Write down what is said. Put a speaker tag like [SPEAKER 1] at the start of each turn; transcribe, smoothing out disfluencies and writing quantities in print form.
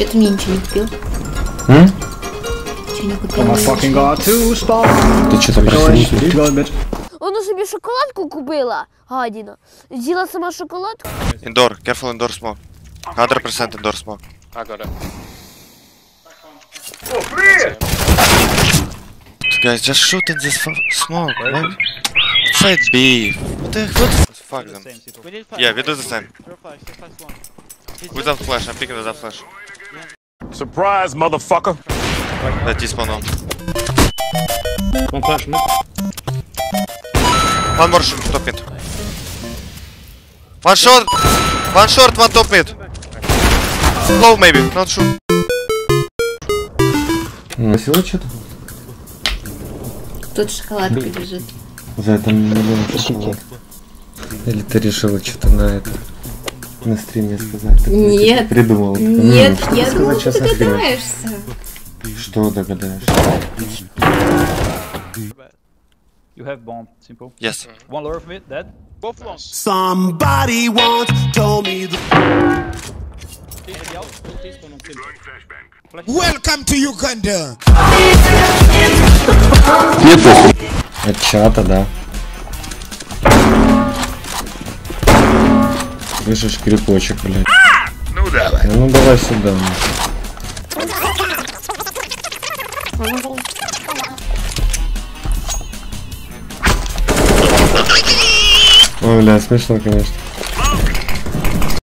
[SPEAKER 1] Че ты мне ничего не купил? Че не купил?
[SPEAKER 2] Ты что-то просил?
[SPEAKER 3] Вона собі шоколадку купила, гадіна. З'їла сама шоколадку.
[SPEAKER 4] Indoor, careful indoor smoke. 100% indoor smoke.
[SPEAKER 5] I got it.
[SPEAKER 4] Guys, just shoot in this smoke, man. Side B. What the heck? Fuck them. Yeah, we do the same. Without flash, I'm picking without flash.
[SPEAKER 6] Surprise, motherfucker!
[SPEAKER 4] That is spawn on.
[SPEAKER 5] One flash, mid.
[SPEAKER 4] One more top mid. One short, one top mid. Low maybe, not sure.
[SPEAKER 2] Носила что-то?
[SPEAKER 1] Тут шоколадка лежит.
[SPEAKER 2] За это не было шоколад. Или ты решила что-то на это на стриме сказать?
[SPEAKER 1] Нет.
[SPEAKER 2] Придумала.
[SPEAKER 1] Нет,
[SPEAKER 2] что
[SPEAKER 1] я думала,
[SPEAKER 2] сказать
[SPEAKER 1] ты
[SPEAKER 2] сейчас на стриме?
[SPEAKER 1] догадаешься.
[SPEAKER 2] Что догадаешься?
[SPEAKER 7] You have bomb, simple.
[SPEAKER 4] Yes.
[SPEAKER 7] One lure of it, dead.
[SPEAKER 5] Both long.
[SPEAKER 8] Somebody once told me Welcome to Uganda.
[SPEAKER 2] От чата, да. Слышишь крипочек, блядь.
[SPEAKER 6] Ну давай.
[SPEAKER 2] Ну давай сюда. Ой, бля, смешно, конечно.